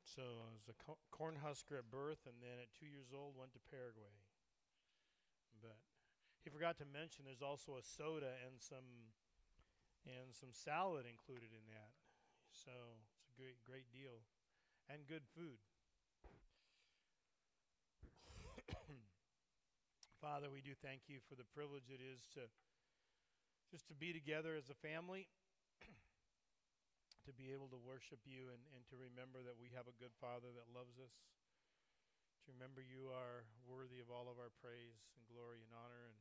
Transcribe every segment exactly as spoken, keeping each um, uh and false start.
So I was a co- cornhusker at birth, and then at two years old went to Paraguay. But he forgot to mention there's also a soda and some and some salad included in that. So it's a great great deal and good food. Father, we do thank you for the privilege it is to just to be together as a family, to be able to worship you and, and to remember that we have a good Father that loves us. To remember you are worthy of all of our praise and glory and honor. And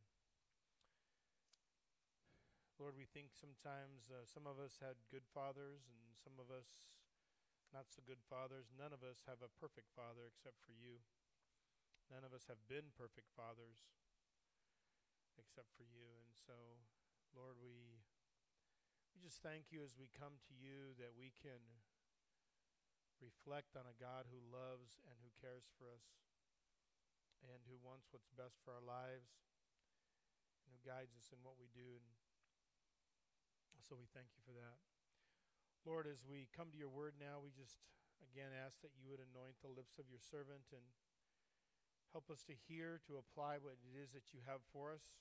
Lord, we think sometimes uh, some of us had good fathers and some of us not so good fathers. None of us have a perfect father except for you. None of us have been perfect fathers except for you. And so, Lord, we we just thank you as we come to you that we can reflect on a God who loves and who cares for us and who wants what's best for our lives and who guides us in what we do. And so we thank you for that. Lord, as we come to your word now, we just again ask that you would anoint the lips of your servant and help us to hear, to apply what it is that you have for us.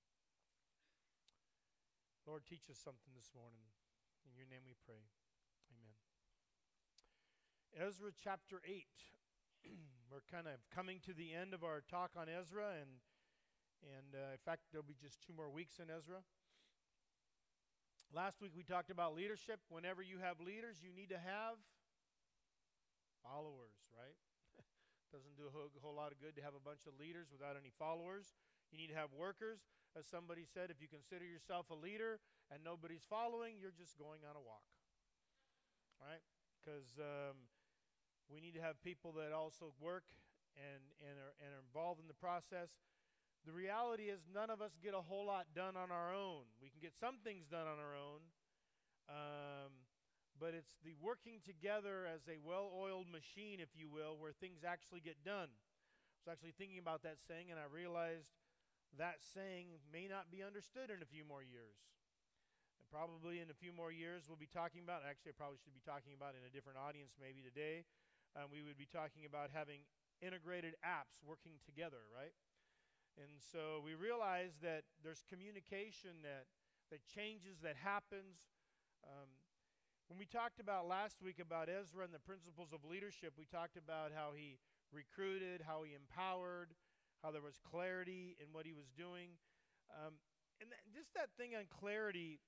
Lord, teach us something this morning. In your name we pray. Amen. Ezra chapter eight. We're kind of coming to the end of our talk on Ezra, and and uh, in fact, there'll be just two more weeks in Ezra. Last week we talked about leadership. Whenever you have leaders, you need to have followers, right? Doesn't do a whole, whole lot of good to have a bunch of leaders without any followers. You need to have workers. As somebody said, if you consider yourself a leader and nobody's following, you're just going on a walk, right? Because um, we need to have people that also work and, and, are, and are involved in the process. The reality is none of us get a whole lot done on our own. We can get some things done on our own, um, but it's the working together as a well-oiled machine, if you will, where things actually get done. I was actually thinking about that saying, and I realized that saying may not be understood in a few more years. And probably in a few more years we'll be talking about, actually I probably should be talking about in a different audience maybe today, um, we would be talking about having integrated apps working together, right? And so we realize that there's communication that, that changes, that happens. Um, when we talked about last week about Ezra and the principles of leadership, we talked about how he recruited, how he empowered, how there was clarity in what he was doing. Um, and th- just that thing on clarity,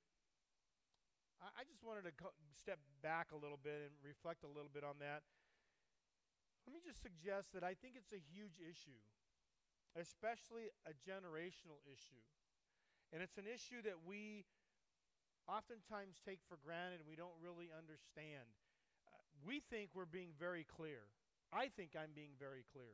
I, I just wanted to co- step back a little bit and reflect a little bit on that. Let me just suggest that I think it's a huge issue, especially a generational issue. And it's an issue that we oftentimes take for granted and we don't really understand. Uh, we think we're being very clear. I think I'm being very clear.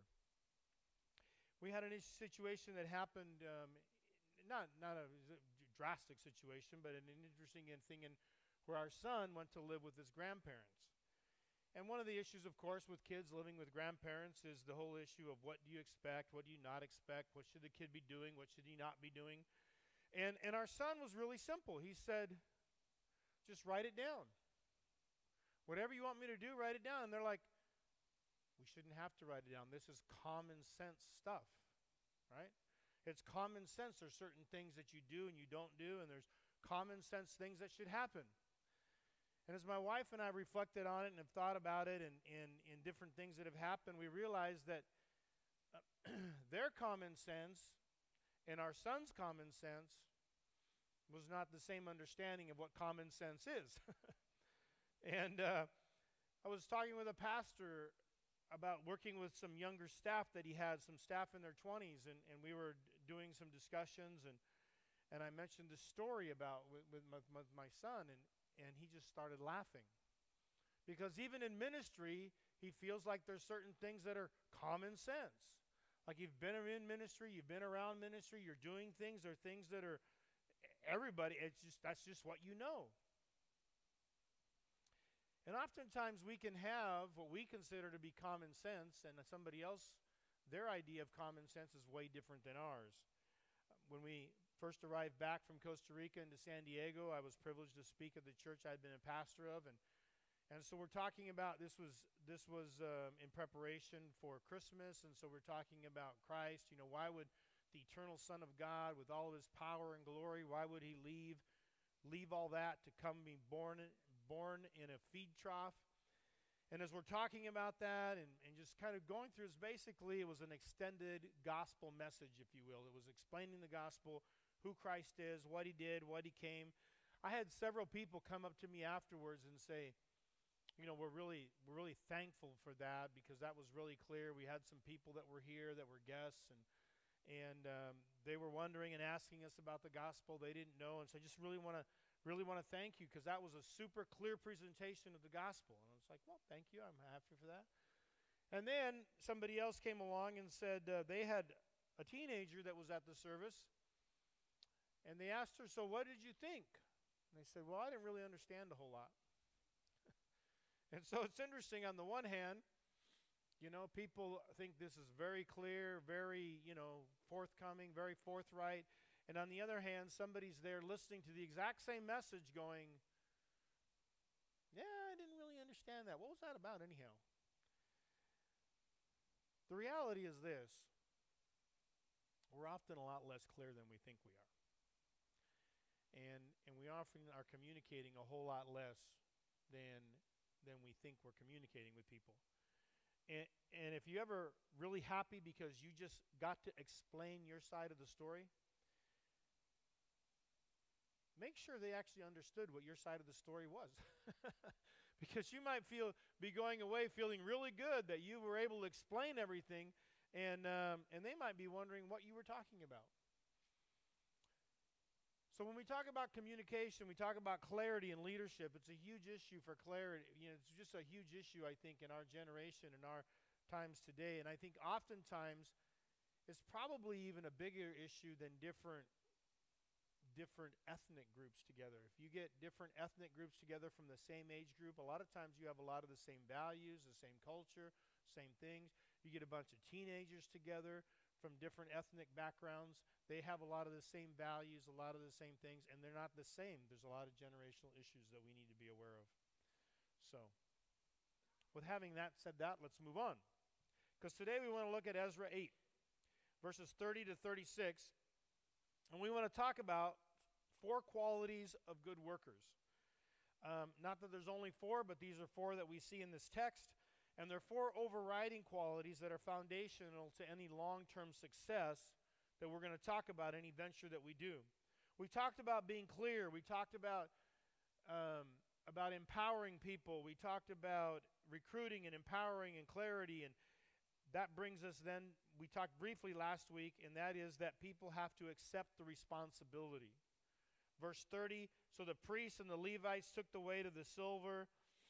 We had a situation that happened, um, not not a drastic situation, but an interesting thing in where our son went to live with his grandparents. And one of the issues, of course, with kids living with grandparents is the whole issue of what do you expect, what do you not expect, what should the kid be doing, what should he not be doing. And and our son was really simple. He said, just write it down. Whatever you want me to do, write it down. And they're like, we shouldn't have to write it down. This is common sense stuff, right? It's common sense. There's certain things that you do and you don't do, and there's common sense things that should happen. And as my wife and I reflected on it and have thought about it and in in different things that have happened, we realized that uh, their common sense and our son's common sense was not the same understanding of what common sense is. and uh, I was talking with a pastor about working with some younger staff that he had, some staff in their twenties, and, and we were d- doing some discussions, and and I mentioned this story about with, with, my, with my son, and, and he just started laughing. Because even in ministry, he feels like there's certain things that are common sense. Like you've been in ministry, you've been around ministry, you're doing things, there are things that are, everybody, it's just, that's just what you know. And oftentimes we can have what we consider to be common sense, and somebody else, their idea of common sense is way different than ours. When we first arrived back from Costa Rica into San Diego, I was privileged to speak at the church I'd been a pastor of, and And so we're talking about, this was this was um, in preparation for Christmas, and so we're talking about Christ. You know, why would the eternal Son of God, with all of his power and glory, why would he leave leave all that to come be born born in a feed trough? And as we're talking about that and, and just kind of going through, is basically it was an extended gospel message, if you will. It was explaining the gospel, who Christ is, what he did, what he came. I had several people come up to me afterwards and say, you know, we're really we're really thankful for that, because that was really clear. We had some people that were here that were guests, and and um, they were wondering and asking us about the gospel. They didn't know, and so I just really want to really want to thank you, because that was a super clear presentation of the gospel. And I was like, well, thank you. I'm happy for that. And then somebody else came along and said uh, they had a teenager that was at the service, and they asked her, so what did you think? And they said, well, I didn't really understand a whole lot. And so it's interesting, on the one hand, you know, people think this is very clear, very, you know, forthcoming, very forthright. And on the other hand, somebody's there listening to the exact same message going, yeah, I didn't really understand that. What was that about anyhow? The reality is this: we're often a lot less clear than we think we are. And and we often are communicating a whole lot less than than we think we're communicating with people. And, and if you're ever really happy because you just got to explain your side of the story, make sure they actually understood what your side of the story was. Because you might feel be going away feeling really good that you were able to explain everything, and um, and they might be wondering what you were talking about. So when we talk about communication, we talk about clarity and leadership. It's a huge issue for clarity. You know, it's just a huge issue, I think, in our generation, in our times today. And I think oftentimes it's probably even a bigger issue than different different ethnic groups together. If you get different ethnic groups together from the same age group, a lot of times you have a lot of the same values, the same culture, same things. You get a bunch of teenagers together from different ethnic backgrounds. They have a lot of the same values, a lot of the same things, and they're not the same. There's a lot of generational issues that we need to be aware of. So, with having that said that, let's move on. Because today we want to look at Ezra eight, verses thirty to thirty-six, and we want to talk about four qualities of good workers. Um, not that there's only four, but these are four that we see in this text, and they're four overriding qualities that are foundational to any long-term success that we're going to talk about, any venture that we do. We talked about being clear. We talked about um, about empowering people. We talked about recruiting and empowering and clarity, and that brings us then, we talked briefly last week, and that is that people have to accept the responsibility. Verse thirty, so the priests and the Levites took the weight of the silver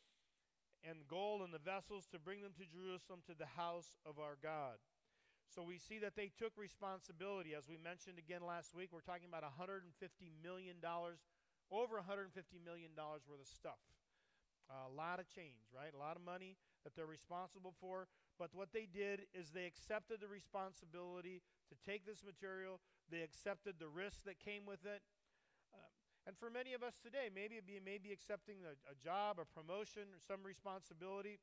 and gold and the vessels to bring them to Jerusalem to the house of our God. So we see that they took responsibility. As we mentioned again last week, we're talking about one hundred fifty million dollars, over one hundred fifty million dollars worth of stuff. Uh, a lot of change, right? A lot of money that they're responsible for. But what they did is they accepted the responsibility to take this material. They accepted the risk that came with it. Uh, and for many of us today, maybe it be maybe accepting a, a job, a promotion, or some responsibility.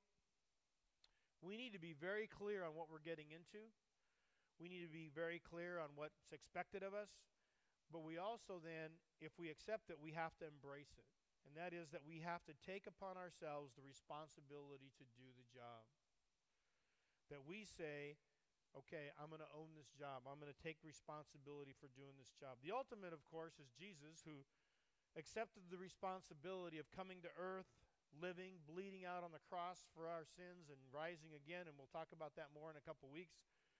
We need to be very clear on what we're getting into. We need to be very clear on what's expected of us. But we also then, if we accept it, we have to embrace it. And that is that we have to take upon ourselves the responsibility to do the job. That we say, okay, I'm going to own this job. I'm going to take responsibility for doing this job. The ultimate, of course, is Jesus, who accepted the responsibility of coming to earth, living, bleeding out on the cross for our sins, and rising again. And we'll talk about that more in a couple weeks.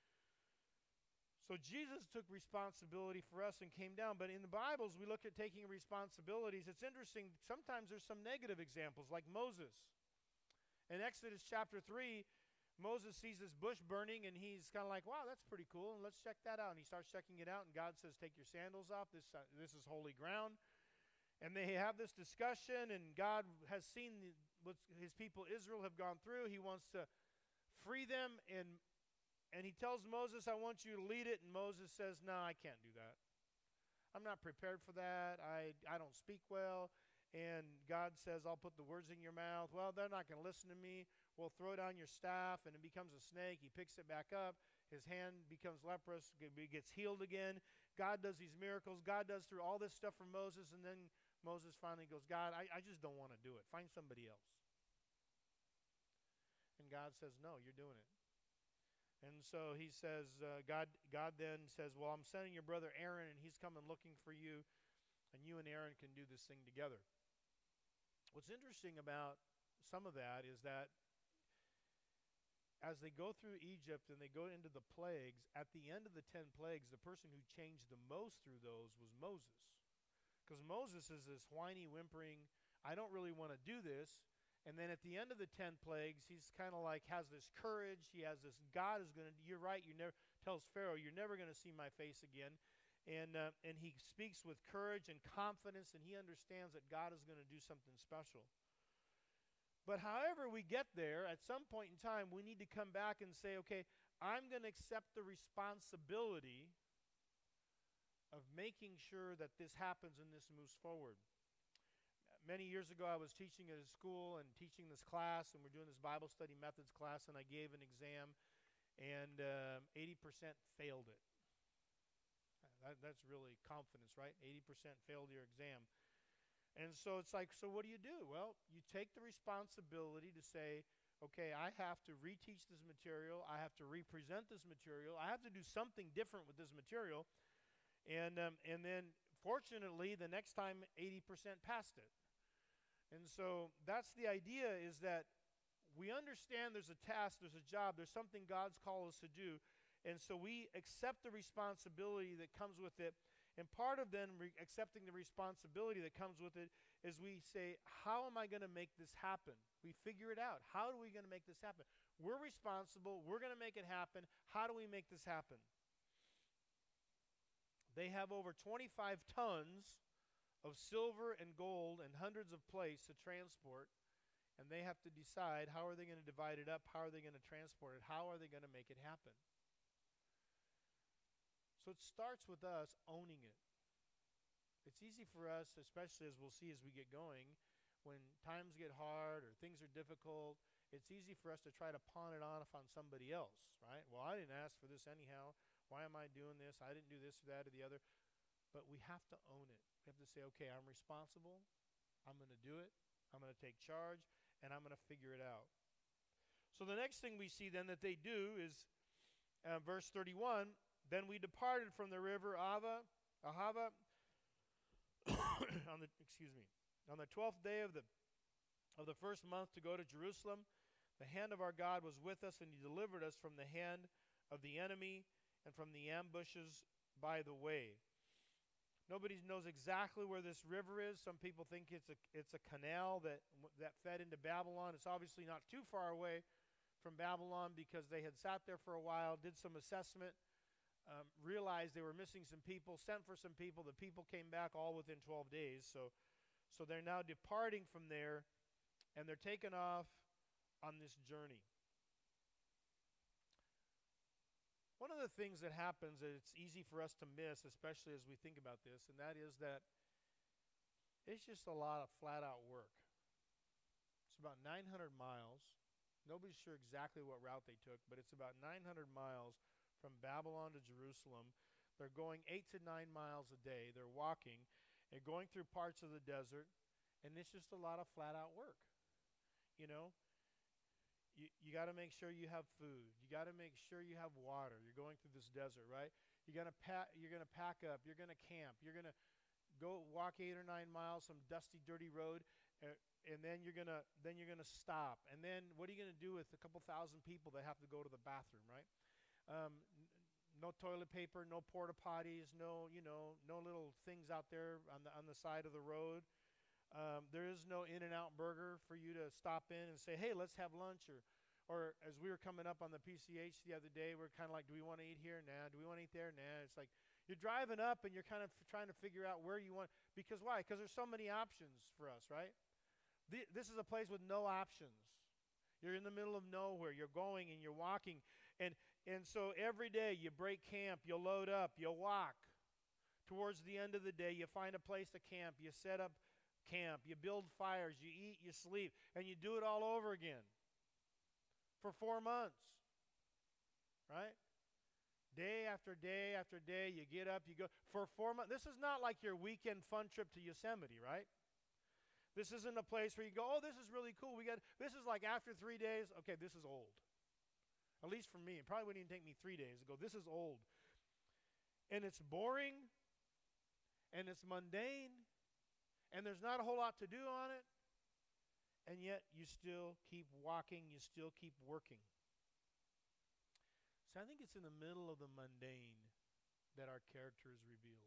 So Jesus took responsibility for us and came down. But in the Bibles, we look at taking responsibilities. It's interesting. Sometimes there's some negative examples, like Moses. In Exodus chapter three, Moses sees this bush burning, and he's kind of like, wow, that's pretty cool, and let's check that out. And he starts checking it out, and God says, take your sandals off. This, uh, this is holy ground. And they have this discussion, and God has seen the, what his people Israel have gone through. He wants to free them, and And he tells Moses, I want you to lead it. And Moses says, no, I can't do that. I'm not prepared for that. I, I don't speak well. and God says, I'll put the words in your mouth. Well, they're not going to listen to me. Well, throw down your staff, and it becomes a snake. He picks it back up. His hand becomes leprous, gets healed again. God does these miracles. God does through all this stuff for Moses, and then Moses finally goes, God, I, I just don't want to do it. Find somebody else. And God says, no, you're doing it. And so he says, uh, God, God then says, well, I'm sending your brother Aaron, and he's coming looking for you, and you and Aaron can do this thing together. What's interesting about some of that is that as they go through Egypt and they go into the plagues, at the end of the ten plagues, the person who changed the most through those was Moses. Because Moses is this whiny, whimpering, I don't really want to do this. And then at the end of the ten plagues, he's kind of like has this courage. He has this, God is going to, you're right, you never, tells Pharaoh, you're never going to see my face again. And, uh, and he speaks with courage and confidence, and he understands that God is going to do something special. But however we get there, at some point in time, we need to come back and say, okay, I'm going to accept the responsibility of making sure that this happens and this moves forward. Many years ago, I was teaching at a school and teaching this class, and we're doing this Bible study methods class, and I gave an exam, and um, eighty percent failed it. That, that's really confidence, right? eighty percent failed your exam. And so it's like, so what do you do? Well, you take the responsibility to say, okay, I have to reteach this material. I have to represent this material. I have to do something different with this material. And um, and then, fortunately, the next time, eighty percent passed it. And so that's the idea, is that we understand there's a task, there's a job, there's something God's called us to do. And so we accept the responsibility that comes with it. And part of then re- accepting the responsibility that comes with it is we say, how am I going to make this happen? We figure it out. How are we going to make this happen? We're responsible. We're going to make it happen. How do we make this happen? They have over twenty-five tons of silver and gold and hundreds of plates to transport, and they have to decide how are they going to divide it up, how are they going to transport it, how are they going to make it happen. So it starts with us owning it. It's easy for us, especially as we'll see as we get going, when times get hard or things are difficult, it's easy for us to try to pawn it off on somebody else, right? Well, I didn't ask for this anyhow. Why am I doing this? I didn't do this or that or the other. But we have to own it. We have to say, okay, I'm responsible. I'm going to do it. I'm going to take charge, and I'm going to figure it out. So the next thing we see then that they do is uh, verse thirty-one, then we departed from the river Ava, Ahava, on the excuse me, on the twelfth day of the of the first month to go to Jerusalem. The hand of our God was with us, and he delivered us from the hand of the enemy and from the ambushes by the way. Nobody knows exactly where this river is. Some people think it's a it's a canal that that fed into Babylon. It's obviously not too far away from Babylon, because they had sat there for a while, did some assessment, um, realized they were missing some people, sent for some people. The people came back all within twelve days. So, so they're now departing from there, and they're taken off on this journey. One of the things that happens that it's easy for us to miss, especially as we think about this, and that is that it's just a lot of flat-out work. It's about nine hundred miles. Nobody's sure exactly what route they took, but it's about nine hundred miles from Babylon to Jerusalem. They're going eight to nine miles a day. They're walking and going through parts of the desert, and it's just a lot of flat-out work. You know, you, you got to make sure you have food. You got to make sure you have water. You're going through this desert, right? You're gonna pack. You're gonna pack up. You're gonna camp. You're gonna go walk eight or nine miles, some dusty, dirty road. Uh, And then you're gonna then you're gonna stop. And then what are you gonna do with a couple thousand people that have to go to the bathroom, right? Um, n- no toilet paper, no porta potties, no you know no little things out there on the on the side of the road. Um, there is no In-N-Out burger for you to stop in and say, hey, let's have lunch. Or or as we were coming up on the P C H the other day, we're kind of like, do we want to eat here? Nah. Do we want to eat there? Nah. It's like you're driving up and you're kind of f- trying to figure out where you want. Because why? Because there's so many options for us, right? This is a place with no options. You're in the middle of nowhere. You're going and you're walking. And and so every day you break camp, you load up, you walk. Towards the end of the day, you find a place to camp. You set up camp, you build fires, you eat, you sleep, and you do it all over again for four months, right? Day after day after day, you get up, you go. For four months, this is not like your weekend fun trip to Yosemite, right? This isn't a place where you go, oh, this is really cool. We got this is like after three days, okay, this is old. At least for me. It probably wouldn't even take me three days to go, this is old. And it's boring, and it's mundane, and there's not a whole lot to do on it, and yet you still keep walking, you still keep working. So I think it's in the middle of the mundane that our character is revealed.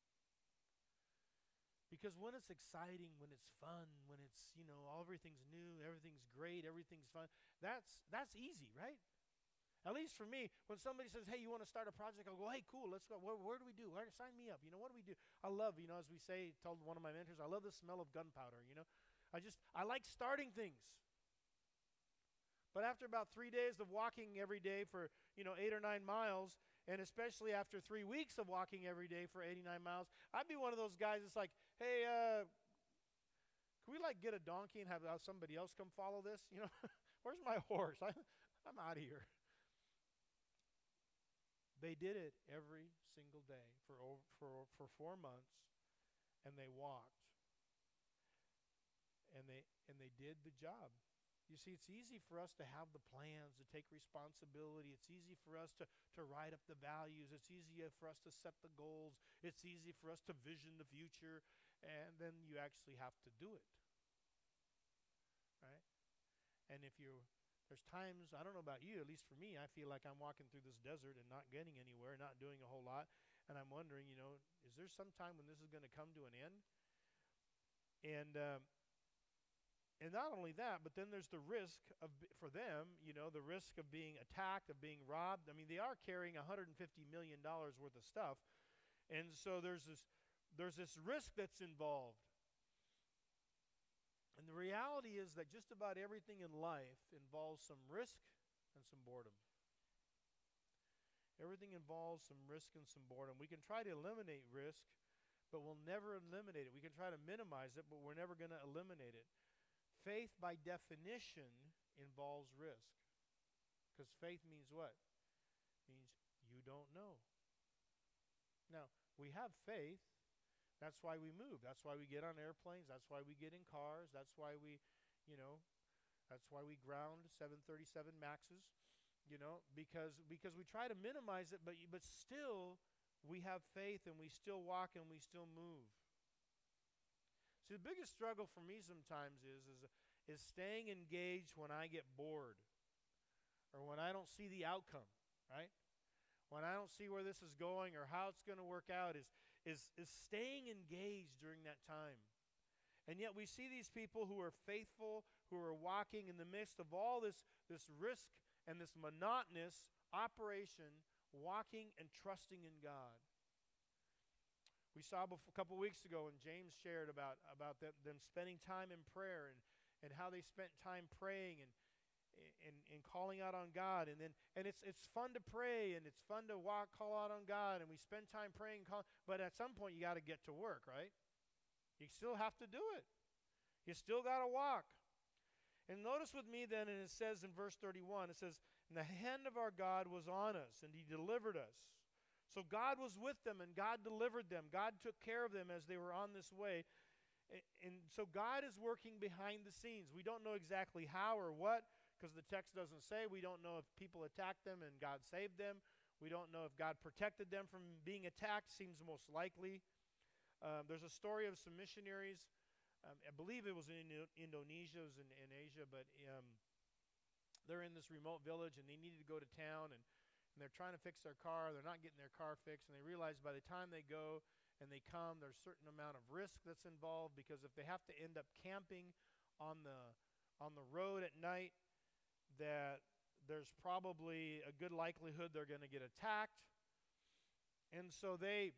Because when it's exciting, when it's fun, when it's, you know, all everything's new, everything's great, everything's fun, that's that's easy, right? At least for me, when somebody says, hey, you want to start a project, I'll go, hey, cool, let's go. Where, where do we do? Where, sign me up. You know, what do we do? I love, you know, as we say, told one of my mentors, I love the smell of gunpowder, you know. I just, I like starting things. But after about three days of walking every day for, you know, eight or nine miles, and especially after three weeks of walking every day for eighty-nine miles, I'd be one of those guys that's like, hey, uh, can we, like, get a donkey and have uh, somebody else come follow this? You know, where's my horse? I, I'm out of here. They did it every single day for, over, for, for four months, and they walked. And they, and they did the job. You see, it's easy for us to have the plans, to take responsibility. It's easy for us to, to write up the values. It's easy for us to set the goals. It's easy for us to vision the future. And then you actually have to do it. Right? And if you're, there's times, I don't know about you, at least for me, I feel like I'm walking through this desert and not getting anywhere, not doing a whole lot. And I'm wondering, you know, is there some time when this is going to come to an end? And, um, And not only that, but then there's the risk of, for them, you know, the risk of being attacked, of being robbed. I mean, they are carrying one hundred fifty million dollars worth of stuff. And so there's this, there's this risk that's involved. And the reality is that just about everything in life involves some risk and some boredom. Everything involves some risk and some boredom. We can try to eliminate risk, but we'll never eliminate it. We can try to minimize it, but we're never going to eliminate it. Faith, by definition, involves risk. Because faith means what? It means you don't know. Now, we have faith. That's why we move. That's why we get on airplanes. That's why we get in cars. That's why we, you know, that's why we ground seven thirty-seven Maxes, you know, because because we try to minimize it, but but still we have faith and we still walk and we still move. See, the biggest struggle for me sometimes is, is, is staying engaged when I get bored or when I don't see the outcome, right? When I don't see where this is going or how it's going to work out, is, is, is staying engaged during that time. And yet we see these people who are faithful, who are walking in the midst of all this, this risk and this monotonous operation, walking and trusting in God. We saw before, a couple weeks ago when James shared about, about them, them spending time in prayer and, and how they spent time praying and, and, and calling out on God. And then and it's it's fun to pray and it's fun to walk, call out on God, and we spend time praying, call, but at some point you got to get to work, right? You still have to do it. You still got to walk. And notice with me then, and it says in verse thirty-one, it says, and the hand of our God was on us, and he delivered us. So God was with them, and God delivered them. God took care of them as they were on this way. And so God is working behind the scenes. We don't know exactly how or what, because the text doesn't say. We don't know if people attacked them and God saved them. We don't know if God protected them from being attacked. Seems most likely. Um, there's a story of some missionaries. Um, I believe it was in Indonesia, it was in, in Asia, but um, they're in this remote village, and they needed to go to town, and And they're trying to fix their car. They're not getting their car fixed. And they realize by the time they go and they come, there's a certain amount of risk that's involved, because if they have to end up camping on the on the road at night, that there's probably a good likelihood they're going to get attacked. And so they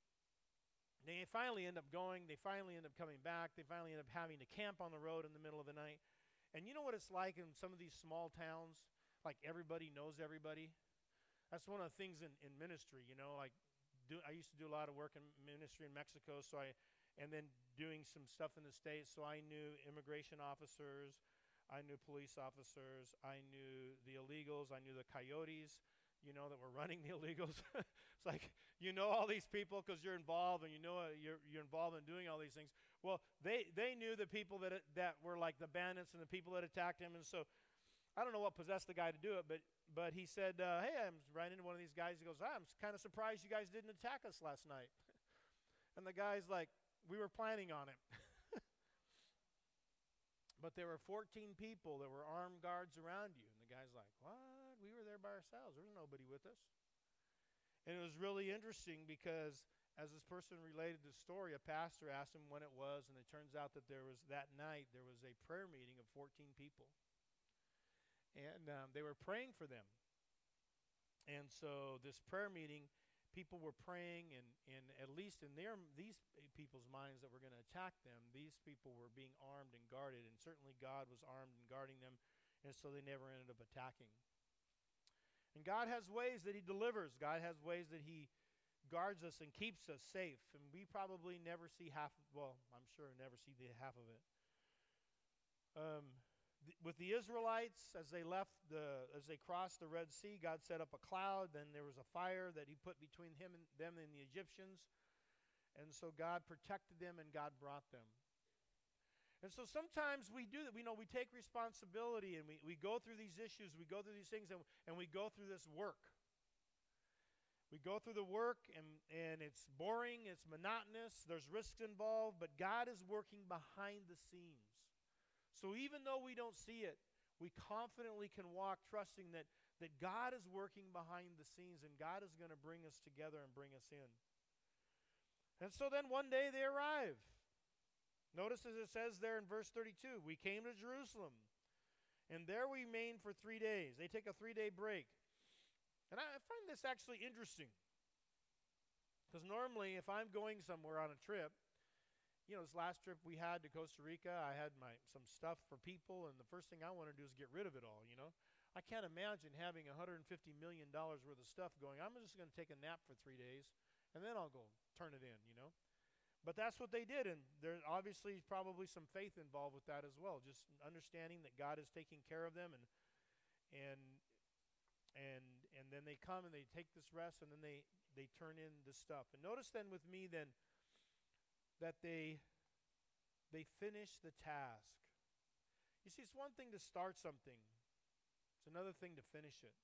they finally end up going. They finally end up coming back. They finally end up having to camp on the road in the middle of the night. And you know what it's like in some of these small towns? Like everybody knows everybody. That's one of the things in, in ministry, you know, like do, I used to do a lot of work in ministry in Mexico, so I, and then doing some stuff in the States, so I knew immigration officers, I knew police officers, I knew the illegals, I knew the coyotes, you know, that were running the illegals. It's like, you know all these people because you're involved, and you know uh, you're, you're involved in doing all these things. Well, they, they knew the people that, that were like the bandits and the people that attacked him, and so I don't know what possessed the guy to do it, but but he said, uh, hey, I'm ran into one of these guys. He goes, ah, I'm kind of surprised you guys didn't attack us last night. And the guy's like, we were planning on it. But there were fourteen people that were armed guards around you. And the guy's like, what? We were there by ourselves. There was nobody with us. And it was really interesting because as this person related the story, a pastor asked him when it was, and it turns out that there was that night, there was a prayer meeting of fourteen people. And um, they were praying for them. And so this prayer meeting, people were praying, and, and at least in their these people's minds that were going to attack them, these people were being armed and guarded, and certainly God was armed and guarding them, and so they never ended up attacking. And God has ways that he delivers. God has ways that he guards us and keeps us safe, and we probably never see half, well, I'm sure never see the half of it. Um... With the Israelites, as they left the, as they crossed the Red Sea, God set up a cloud. Then there was a fire that he put between him and them and the Egyptians. And so God protected them and God brought them. And so sometimes we do that. We know we take responsibility and we, we go through these issues, we go through these things, and, and we go through this work. We go through the work, and, and it's boring, it's monotonous, there's risks involved, but God is working behind the scenes. So even though we don't see it, we confidently can walk trusting that, that God is working behind the scenes and God is going to bring us together and bring us in. And so then one day they arrive. Notice as it says there in verse thirty-two, we came to Jerusalem, and there we remained for three days. They take a three-day break. And I find this actually interesting, because normally if I'm going somewhere on a trip, you know, this last trip we had to Costa Rica, I had my some stuff for people, and the first thing I want to do is get rid of it all, you know. I can't imagine having one hundred fifty million dollars worth of stuff going, I'm just going to take a nap for three days, and then I'll go turn it in, you know. But that's what they did, and there's obviously probably some faith involved with that as well, just understanding that God is taking care of them, and and and and then they come and they take this rest, and then they, they turn in this stuff. And notice then with me then, that they they finish the task. You see, it's one thing to start something. It's another thing to finish it.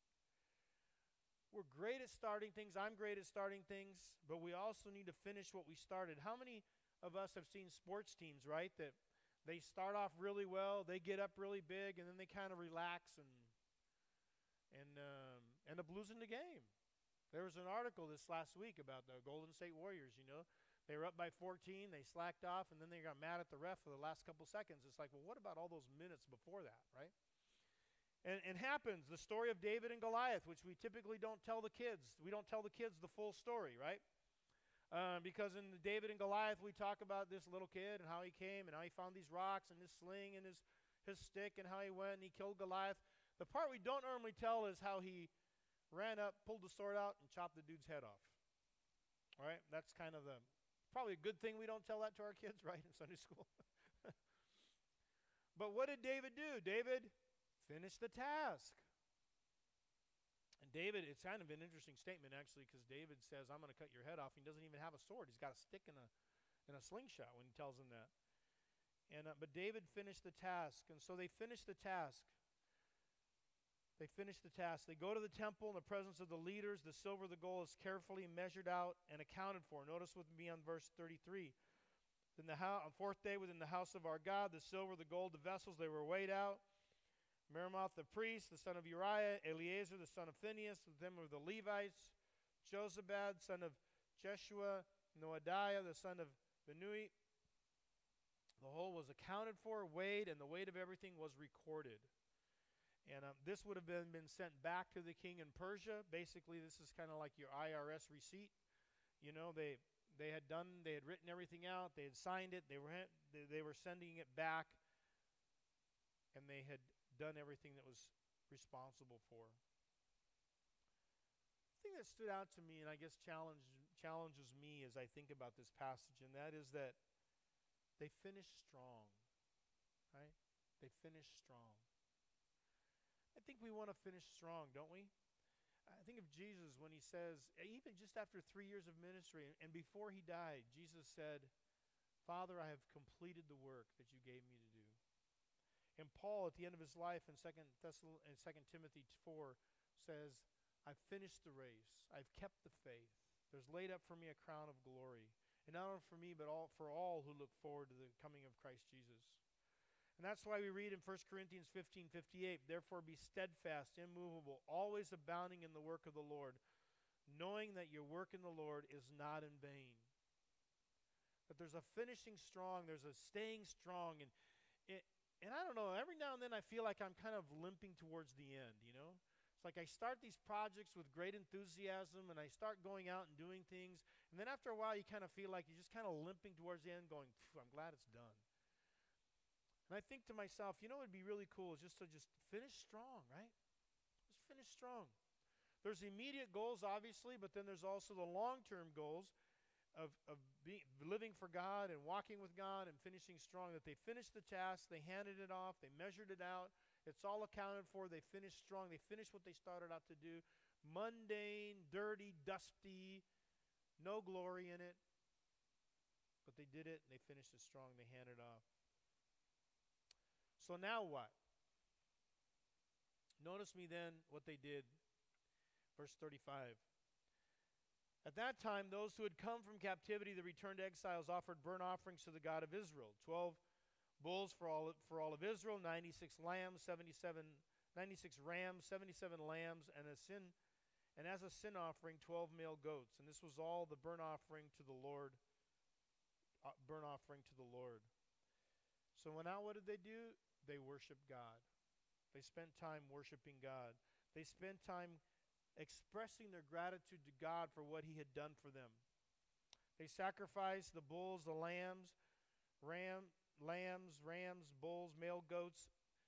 We're great at starting things. I'm great at starting things, but we also need to finish what we started. How many of us have seen sports teams, right, that they start off really well, they get up really big, and then they kind of relax and and um, end up losing the game? There was an article this last week about the Golden State Warriors, you know. They were up by fourteen, they slacked off, and then they got mad at the ref for the last couple seconds. It's like, well, what about all those minutes before that, right? And it happens, the story of David and Goliath, which we typically don't tell the kids. We don't tell the kids the full story, right? Um, because in the David and Goliath, we talk about this little kid and how he came and how he found these rocks and his sling and his, his stick and how he went and he killed Goliath. The part we don't normally tell is how he ran up, pulled the sword out, and chopped the dude's head off. All right? That's kind of the, probably a good thing we don't tell that to our kids, right, in Sunday school. But what did David do? David finished the task. And David, it's kind of an interesting statement, actually, because David says, I'm going to cut your head off. He doesn't even have a sword. He's got a stick and a, and a slingshot when he tells him that. And uh, But David finished the task, and so they finished the task. They finish the task. They go to the temple in the presence of the leaders. The silver, the gold is carefully measured out and accounted for. Notice with me on verse thirty-three. In the ho- on fourth day within the house of our God, the silver, the gold, the vessels, they were weighed out. Meremoth the priest, the son of Uriah, Eleazar the son of Phinehas, with them were the Levites, Jozabad, son of Jeshua, Noadiah, the son of Binnui. The whole was accounted for, weighed, and the weight of everything was recorded. And um, this would have been, been sent back to the king in Persia. Basically, this is kind of like your I R S receipt. You know, they they had done, they had written everything out, they had signed it, they were they, they were sending it back, and they had done everything that was responsible for. The thing that stood out to me, and I guess challenge, challenges me as I think about this passage, and that is that they finished strong, right? They finished strong. I think we want to finish strong, don't we? I think of Jesus when he says, even just after three years of ministry, and before he died, Jesus said, Father, I have completed the work that you gave me to do. And Paul, at the end of his life in Second Timothy four, says, I've finished the race. I've kept the faith. There's laid up for me a crown of glory. And not only for me, but all, for all who look forward to the coming of Christ Jesus. And that's why we read in First Corinthians fifteen fifty-eight, therefore be steadfast, immovable, always abounding in the work of the Lord, knowing that your work in the Lord is not in vain. That there's a finishing strong, there's a staying strong. And it, and I don't know, every now and then I feel like I'm kind of limping towards the end, you know? It's like I start these projects with great enthusiasm, and I start going out and doing things, and then after a while you kind of feel like you're just kind of limping towards the end going, I'm glad it's done. And I think to myself, you know what would be really cool is just to just finish strong, right? Just finish strong. There's immediate goals, obviously, but then there's also the long-term goals of, of being, living for God and walking with God and finishing strong, that they finished the task, they handed it off, they measured it out, it's all accounted for, they finished strong, they finished what they started out to do. Mundane, dirty, dusty, no glory in it, but they did it and they finished it strong, they handed it off. So now what? Notice me then what they did. Verse thirty-five. At that time, those who had come from captivity, the returned exiles, offered burnt offerings to the God of Israel. Twelve bulls for all, for all of Israel, ninety-six lambs, seventy-seven, ninety-six rams, seventy-seven lambs, and a sin, and as a sin offering, twelve male goats. And this was all the burnt offering to the Lord, uh, burnt offering to the Lord. So now what did they do? They worshiped God. They spent time worshiping God. They spent time expressing their gratitude to God for what he had done for them. They sacrificed the bulls, the lambs, ram, lambs, rams, bulls, male goats.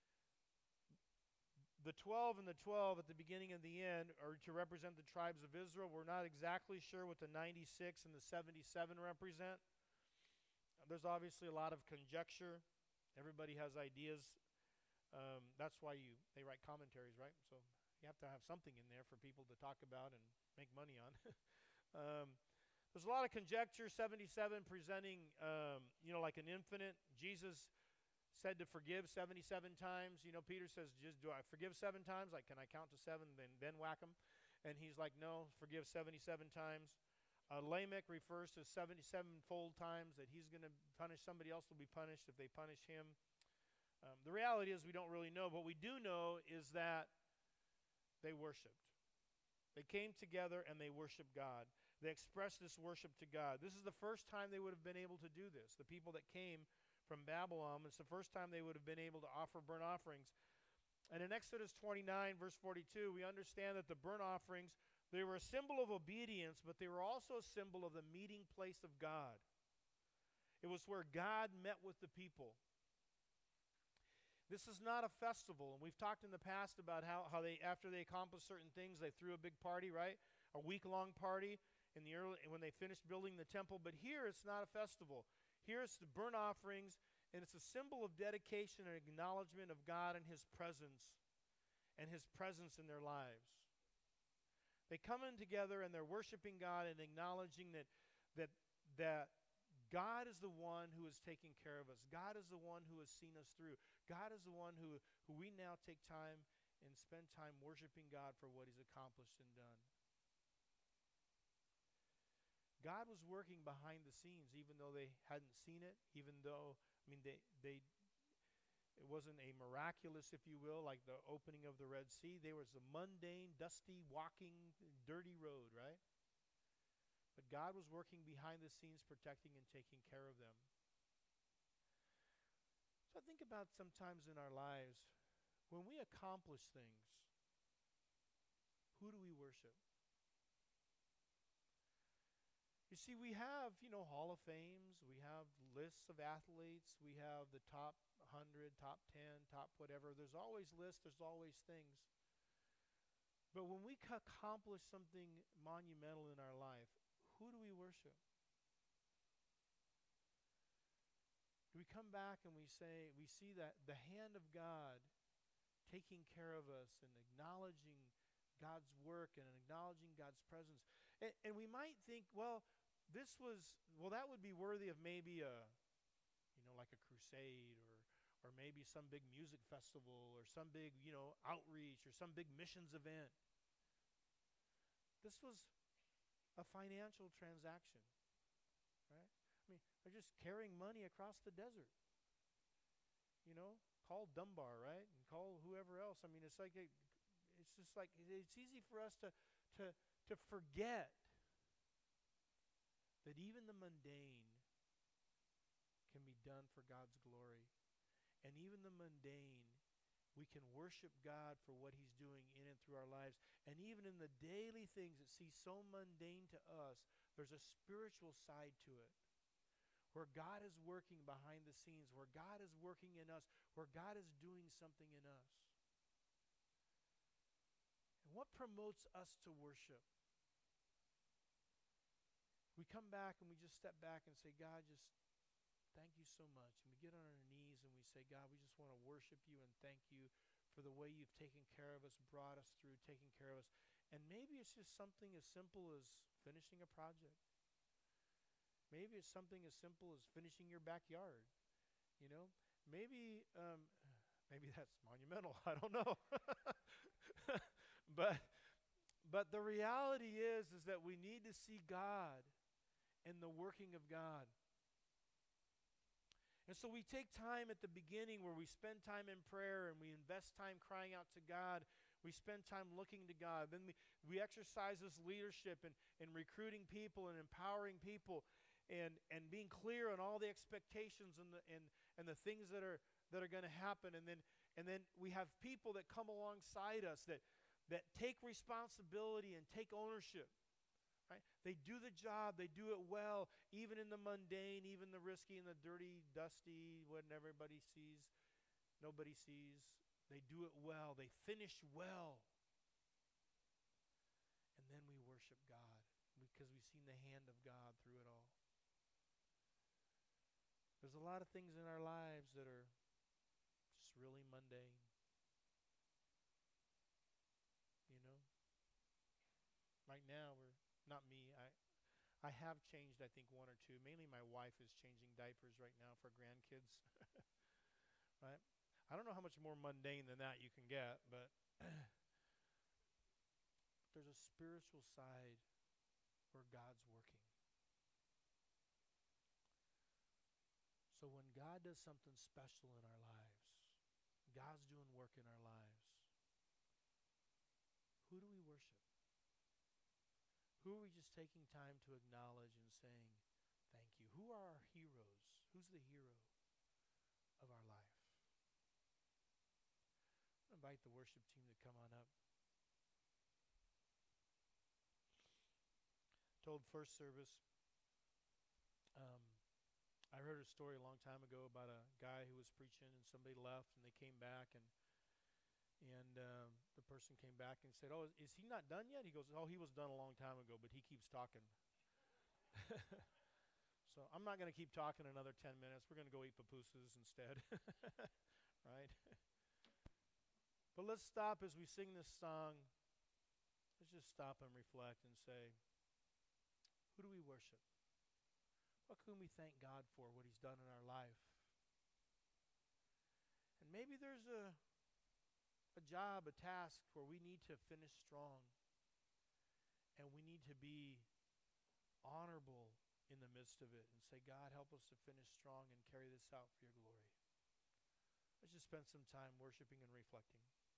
The twelve and the twelve at the beginning and the end are to represent the tribes of Israel. We're not exactly sure what the ninety-six and the seventy-seven represent. There's obviously a lot of conjecture. Everybody has ideas. Um, that's why you they write commentaries, right? So you have to have something in there for people to talk about and make money on. um, there's a lot of conjecture. seventy-seven presenting, um, you know, like an infinite. Jesus said to forgive seventy-seven times. You know, Peter says, "Just do I forgive seven times? Like, can I count to seven, then then whack them?" And he's like, "No, forgive seventy-seven times." Uh, Lamech refers to seventy-seven-fold times that he's going to punish somebody else will be punished if they punish him. Um, the reality is we don't really know. What we do know is that they worshiped. They came together and they worshiped God. They expressed this worship to God. This is the first time they would have been able to do this. The people that came from Babylon, it's the first time they would have been able to offer burnt offerings. And in Exodus twenty-nine, verse forty-two, we understand that the burnt offerings, they were a symbol of obedience, but they were also a symbol of the meeting place of God. It was where God met with the people. This is not a festival, and we've talked in the past about how, how they, after they accomplished certain things, they threw a big party, right? A week-long party in the early when they finished building the temple. But here, it's not a festival. Here, it's the burnt offerings, and it's a symbol of dedication and acknowledgement of God and His presence, and His presence in their lives. They come in together and they're worshiping God and acknowledging that, that, that God is the one who is taking care of us. God is the one who has seen us through. God is the one who, who we now take time and spend time worshiping God for what He's accomplished and done. God was working behind the scenes even though they hadn't seen it, even though, I mean, they, they it wasn't a miraculous, if you will, like the opening of the Red Sea. There was a mundane, dusty, walking, dirty road, right? But God was working behind the scenes, protecting and taking care of them. So I think about sometimes in our lives, when we accomplish things, who do we worship? You see, we have, you know, Hall of Fames. We have lists of athletes. We have the top one hundred, top ten, top whatever. There's always lists. There's always things. But when we accomplish something monumental in our life, who do we worship? we come back and we say, we see that the hand of God taking care of us and acknowledging God's work and acknowledging God's presence. And, and we might think, well, this was, well, that would be worthy of maybe a, you know, like a crusade or or maybe some big music festival or some big, you know, outreach or some big missions event. This was a financial transaction, right? I mean, they're just carrying money across the desert. You know, call Dunbar, right? And call whoever else. I mean, it's like a, it's just like it's easy for us to to to forget that even the mundane can be done for God's glory. And even the mundane, we can worship God for what he's doing in and through our lives. And even in the daily things that seem so mundane to us, there's a spiritual side to it, where God is working behind the scenes, where God is working in us, where God is doing something in us. And what promotes us to worship? We come back and we just step back and say, God, just thank you so much. And we get on our knees and we say, God, we just want to worship you and thank you for the way you've taken care of us, brought us through, taken care of us. And maybe it's just something as simple as finishing a project. Maybe it's something as simple as finishing your backyard. You know, maybe um, maybe that's monumental. I don't know. but but the reality is is that we need to see God and the working of God. And so we take time at the beginning where we spend time in prayer and we invest time crying out to God. We spend time looking to God. Then we, we exercise this leadership and, and recruiting people and empowering people and, and being clear on all the expectations and the, and, and the things that are that are going to happen. And then and then we have people that come alongside us that, that take responsibility and take ownership. Right? They do the job, they do it well, even in the mundane, even the risky and the dirty, dusty, when everybody sees, nobody sees. They do it well, they finish well. And then we worship God because we've seen the hand of God through it all. There's a lot of things in our lives that are just really mundane. You know? Right now, we're Not me. I I have changed, I think, one or two. Mainly my wife is changing diapers right now for grandkids. Right? I don't know how much more mundane than that you can get, but there's a spiritual side where God's working. So when God does something special in our lives, God's doing work in our lives, who do we worship? Who are we just taking time to acknowledge and saying, thank you? Who are our heroes? Who's the hero of our life? I invite the worship team to come on up. Told first service, um, I heard a story a long time ago about a guy who was preaching and somebody left and they came back and And um, the person came back and said, oh, is, is he not done yet? He goes, oh, he was done a long time ago, but he keeps talking. So I'm not going to keep talking another ten minutes. We're going to go eat pupusas instead. Right? But let's stop as we sing this song. Let's just stop and reflect and say, who do we worship? What can we thank God for, what he's done in our life? And maybe there's a a job, a task where we need to finish strong and we need to be honorable in the midst of it and say, God, help us to finish strong and carry this out for your glory. Let's just spend some time worshiping and reflecting.